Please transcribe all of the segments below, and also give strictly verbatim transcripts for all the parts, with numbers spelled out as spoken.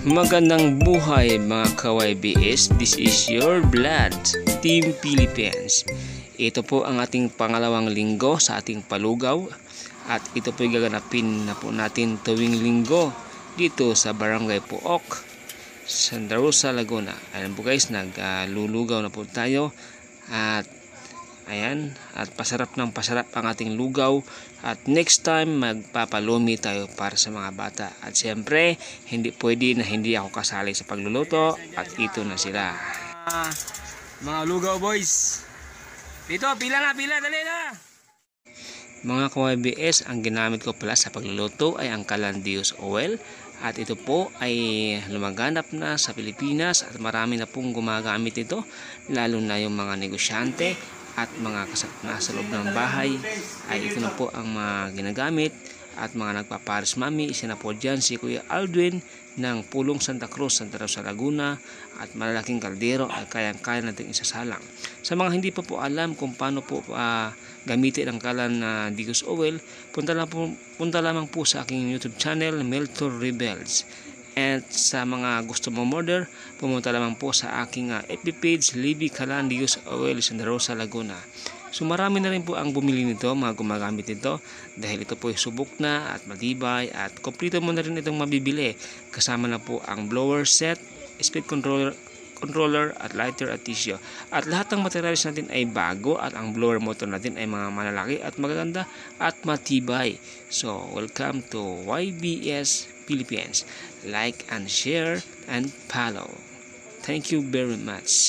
Magandang buhay mga ka-Y B S, this is your blood, Team Philippines. Ito po ang ating pangalawang linggo sa ating palugaw at ito po gaganapin na po natin tuwing linggo dito sa Barangay Pook, Santa Rosa, Laguna. Ayan po guys, naglulugaw na po tayo at ayan, at pasarap ng pasarap ang ating lugaw. At next time magpapalumi tayo para sa mga bata. At siyempre, hindi pwede na hindi ako kasali sa pagluluto. At ito na sila, uh, mga lugaw boys. Dito, pila na, pila, dali na. Mga ka-Y B S, ang ginamit ko pala sa pagluluto ay ang Calandios oil. At ito po ay lumaganap na sa Pilipinas at marami na pong gumagamit ito, lalo na yung mga negosyante at mga nasa loob ng bahay ay ito na po ang mga ginagamit. At mga nagpapares mami, isa na po dyan si Kuya Aldwin ng Pulong Santa Cruz, Santa Rosa, Laguna. At malalaking kaldero ay kayang-kaya natin isasalang. Sa mga hindi pa po alam kung paano po uh, gamitin ang Calandios oil, punta, lang po, punta lamang po sa aking YouTube channel, Meltor Rebels. At sa mga gusto mo order, pumunta lamang po sa aking uh, F B page, Libby Calandios Oil, Santa Rosa, Laguna. So marami na rin po ang bumili nito, mga gumagamit nito, dahil ito po ay subok na at matibay at kompleto mo na rin itong mabibili. Kasama na po ang blower set, speed controller, controller at lighter at tissue. At lahat ng materials natin ay bago at ang blower motor natin ay mga malalaki at magaganda at matibay. So welcome to Y B S Philippines. Like and share and follow. Thank you very much.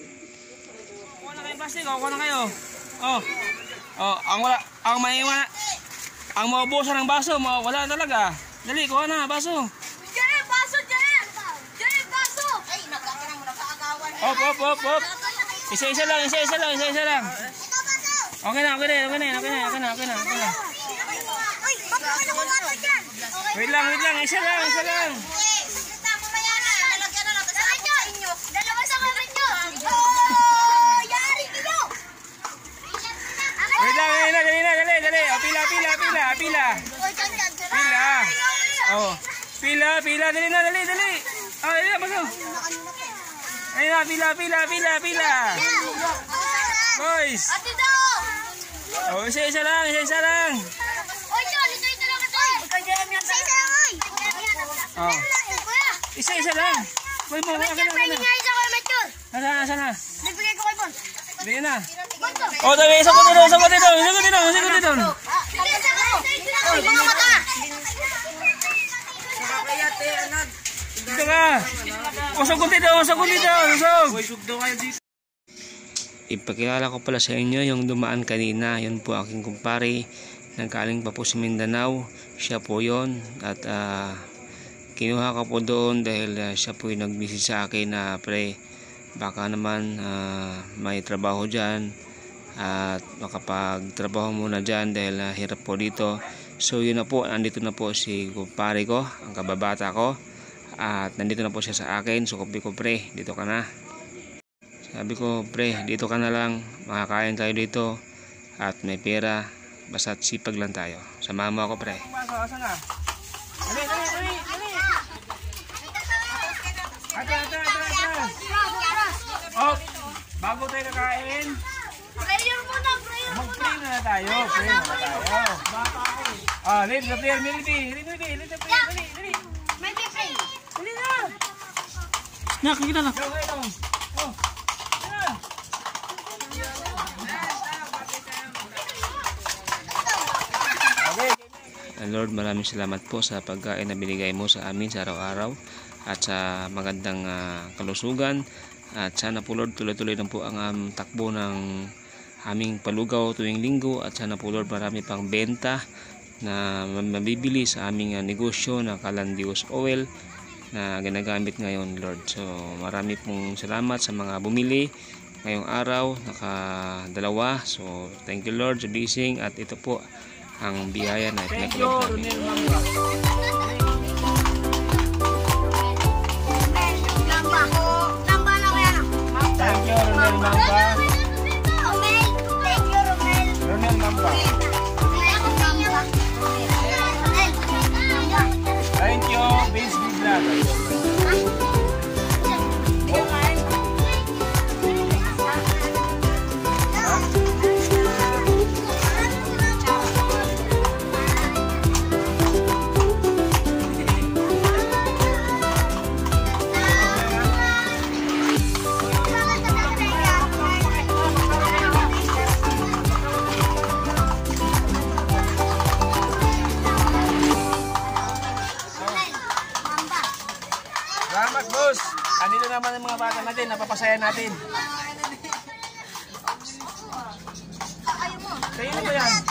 Kuha na kayo plastic, kuha na kayo. Oh, oh, ang wala, ang maiwan, ang maubusan ng baso, wala talaga. Dali, kuha na, baso. Diyan, baso, diyan. Diyan, baso. Ay, nagkakaroon mo, nagkakaagawan. Op, op, op, op. Isa-isa lang, isa-isa lang, isa-isa lang. Okay na, okay na, okay na, okay na, okay na, okay na, okay na. Uy, bakit ako nakumato dyan? Wait lang, wait lang, isa lang, isa lang. Dalawa sa kamay nyo. Oh, yari kayo. Wait lang, dali na, dali na, dali, dali. O, pila, pila, pila, pila. Pila. Oh, pila, pila, dali na, dali, dali. Oh, dali na, baso. Ayun na, pila, pila, pila, pila. Boys. Oh, isa-isa lang, isa-isa lang. Oy, John, isa-isa lang kasi. Isa-isa lang, oy. Oh. Isa-isa lang. Boy mo, May akin na, akin na. nga isa ko, Mature. Nasaan, nasaan na? Nagbigay ko kay Bon. Dali na. Oh, dali, isa ko dito, isa ko dito, isa ko dito, isa ko dito. Oy, mga mata. Dito ka. Usog ko dito, usog ko dito, usog. Ipakilala ko pala sa inyo yung dumaan kanina. Yun po aking kumpare. Nanggaling pa po sa Mindanao. Siya po yun. At uh, kinuha ko po doon dahil uh, siya po yung nag-message sa akin na pre, baka naman uh, may trabaho dyan. At makapagtrabaho muna dyan dahil uh, hirap po dito. So yun na po, nandito na po si kumpare ko, ang kababata ko. At nandito na po siya sa akin. So sabi ko, pre, dito ka na. Sabi ko, pre, dito ka na lang. Makakain tayo dito. At may pera. Basta't sipag lang tayo. Samahan mo ako, pre. Dali, dali, dali, dali. Ata, ata, ata, ata. Oh, bago tayo kakain, Prayer muna, prayer muna. mag-pray na tayo. Pray na tayo. Ah, lead the prayer. Lead the prayer. Lead the prayer. Lead the prayer. Dali, dali. May pray. Dali na. Nakikita na. Go, go, go. Oh. Lord, maraming salamat po sa pagkain na binigay mo sa amin sa araw-araw at sa magandang uh, kalusugan. At sana po Lord, tuloy-tuloy na po ang um, takbo ng aming palugaw tuwing linggo. At sana po Lord, marami pang benta na mabibili sa aming uh, negosyo na Calandios oil na ginagamit ngayon, Lord. So marami pong salamat sa mga bumili ngayong araw, nakadalawa. So thank you Lord sa blessing. At ito po ang biyaya na ipinagkaloob namin. Thank you, Ronel Mamba. Ronel Mamba. Thank you, Vince Bigla. Salamat, boss. Andito naman ang mga bata natin, napapasaya natin. Kayo na ba yan?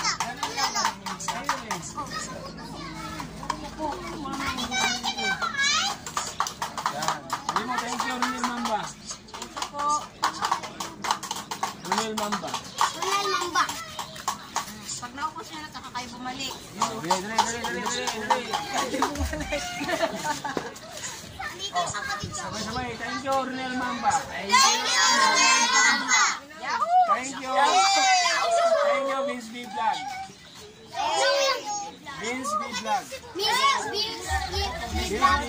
Thank you, Runel Mamba. Runel Mamba. Runel Mamba. Pag naubos niya na, saka kayo bumalik. Dali, dali, dali, dali, dali. Kayo bumalik. Sabay-sabay. Thank you, Runel Mamba. Thank you, Runel Mamba. Thank you. Thank you, Vince B. Vlog. Vince B. Vlog. Vince B. Vlog.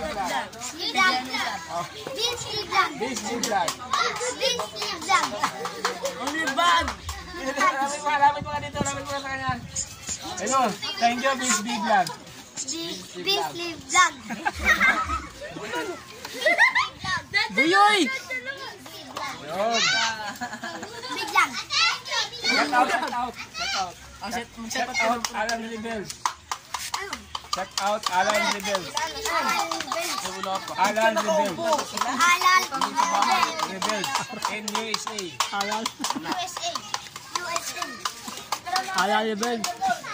Vince B. Vlog. Vince B. Vlog. Vince B. Vlog. Only bad. Lapit pa, lapit pa dito, lapit pa sa kanya. Ayun, thank you, Vince B. Vlog. Vince B. Vlog. Buyoy! Ayun. Big Vlog. Shout out, shout out, shout out. Shout out, Alan Rebels. Shout out, Alan Rebels. Alan Rebels. Halal. Rebels. In U S A. U S A. U S A. Alan Rebels.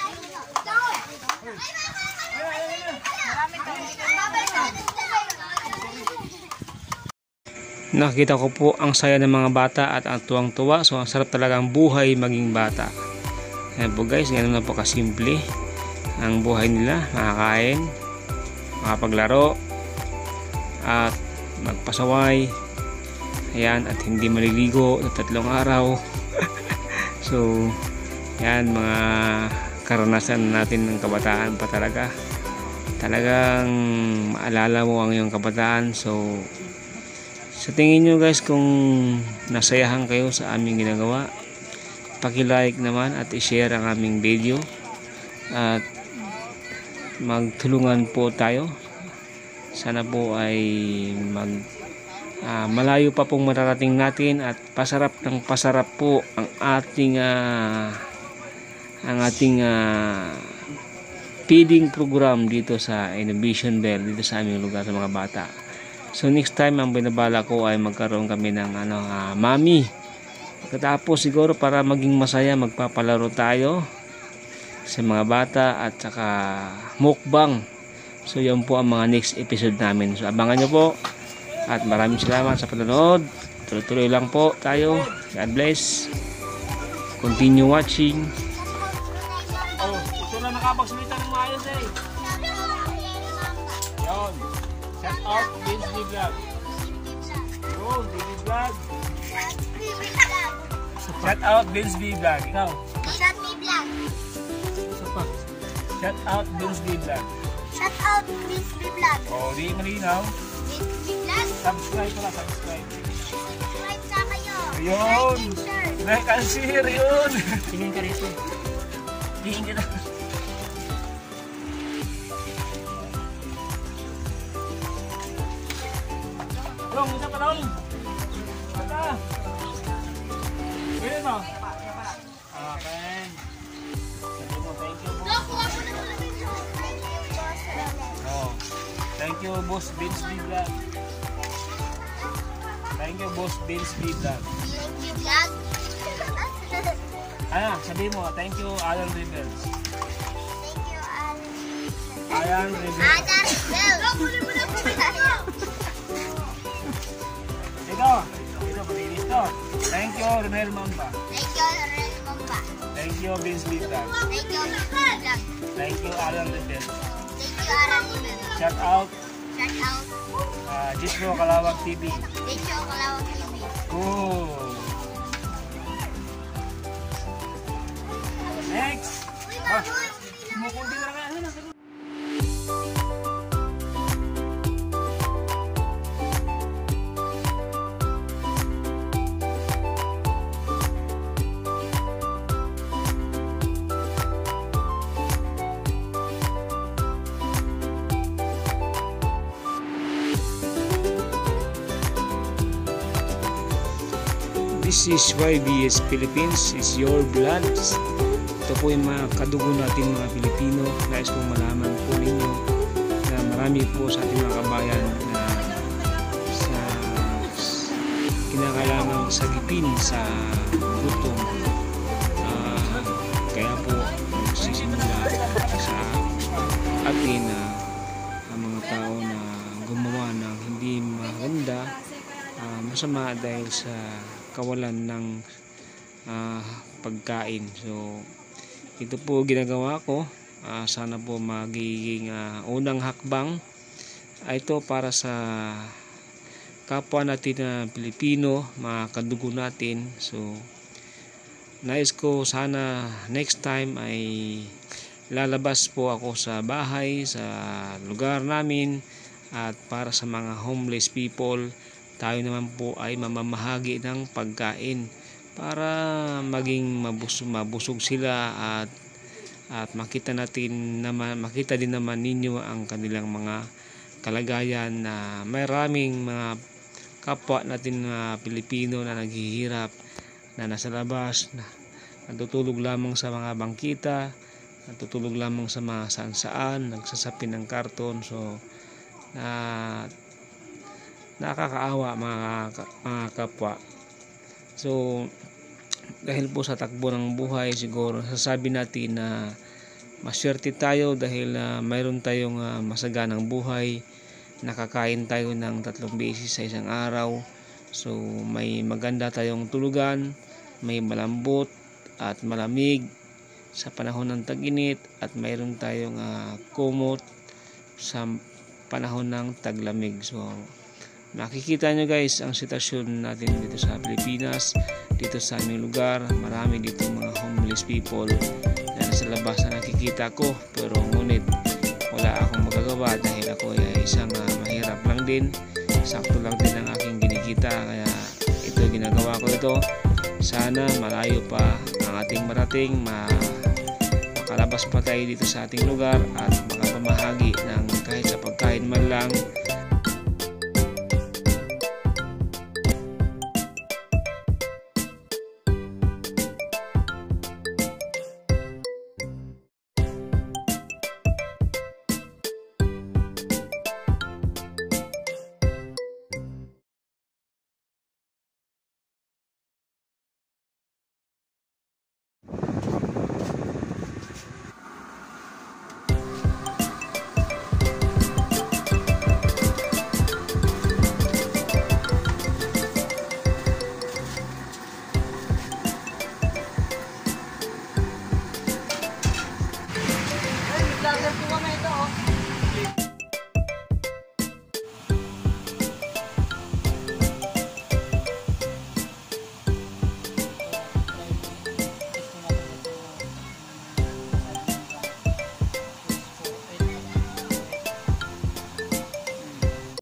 Nakita ko po ang saya ng mga bata at ang tuwang-tuwa. So ang sarap talagang buhay maging bata. Ayan po guys, ganun na po kasimple ang buhay nila. Makakain, makapaglaro, at magpasaway. Ayan, at hindi maliligo na tatlong araw. So yan, mga karanasan natin ng kabataan pa talaga. Talagang maalala mo ang iyong kabataan. So sa tingin nyo guys, kung nasayahan kayo sa aming ginagawa, paki-like naman at i-share ang aming video at magtulungan po tayo. Sana po ay mag uh, malayo pa pong mararating natin at pasarap ng pasarap po ang ating uh, ang ating uh, feeding program dito sa Innovation Bell, dito sa aming lugar sa mga bata. So next time ang binabala ko ay magkaroon kami ng ano, uh, mami. Pagkatapos siguro para maging masaya, magpapalaro tayo sa mga bata at saka mukbang. So yan po ang mga next episode namin. So abangan nyo po at maraming salamat sa panonood. Tuloy-tuloy lang po tayo. God bless. Continue watching. Oh, ito na nakapagsalita ng maayos eh. Yon. Shout out Vince B. Vlog. Oh, Vince B. Vlog. Shout out Vince B. Vlog. Ikaw. Shout me Vlog. Isa pa. Shout out Vince B. Vlog. Shout out Vince B. Vlog. Oh, di malinaw. Vince B. Vlog. Subscribe pala, subscribe. Subscribe sa kayo. Ayun. Like and share. Like and share yun. Tingin ka rito. Tingin kita. Dong, isa pa dong. Bata. Pwede mo? Okay. Sabi mo, thank you, boss. Oh. Thank you, boss Vince B. Vlog. Thank you, boss Vince B. Vlog. Thank you, Vlog. Ah, sabi mo, thank you, Alan Rebels. Thank you, Alan. Alan Rebels. Alan Rebels. Ito, ito, malinis to. Thank you, Runel Mamba. Thank you, Runel Mamba. Thank you, Vince B. Vlog. Thank you, Vince B. Vlog. Thank you, Alan Rebels. Thank you, Alan Rebels. Shout out, Shout out. uh, Jisro Kalawag T V. Thank you, Kalawag T V. Cool. Next. Ah, kumukunti na lang. Ano na? This is Y B S Philippines, is your blood. Ito po yung mga kadugo natin mga Pilipino. Nais kong malaman po ninyo na marami po sa ating mga kabayan na kinakailangang sagipin sa gutom. Ah, kaya po nagsisimula sa atin na ang mga tao na gumawa ng hindi maganda, ah, masama dahil sa kawalan ng ah, pagkain. So ito po ginagawa ko. Ah, sana po magiging ah, unang hakbang. Ah, ito para sa kapwa natin na Pilipino, mga kadugo natin. So nais ko sana next time ay lalabas po ako sa bahay, sa lugar namin, at para sa mga homeless people, tayo naman po ay mamamahagi ng pagkain para maging mabusog, mabusog sila at at makita natin naman, makita din naman ninyo ang kanilang mga kalagayan na maraming mga kapwa natin na Pilipino na naghihirap, na nasa labas, na natutulog lamang sa mga bangkita, natutulog lamang sa mga saan-saan, nagsasapi ng karton. So na nakakaawa mga, mga kapwa. So dahil po sa takbo ng buhay, siguro sasabi natin na maswerte tayo dahil uh, mayroon tayong uh, masaganang buhay. Nakakain tayo ng tatlong beses sa isang araw. So may maganda tayong tulugan, may malambot at malamig sa panahon ng tag-init, at mayroon tayong uh, kumot sa panahon ng taglamig. So makikita nyo guys ang sitwasyon natin dito sa Pilipinas, dito sa aming lugar. Marami dito mga homeless people na nasa labas na nakikita ko, pero ngunit wala akong magagawa dahil ako ay isang uh, mahirap lang din. Sakto lang din ang aking kinikita, kaya ito ginagawa ko ito. Sana malayo pa ang ating marating, ma makalabas pa tayo dito sa ating lugar at makapamahagi ng kahit sa pagkain man lang. Vlogger po kami ito, oh.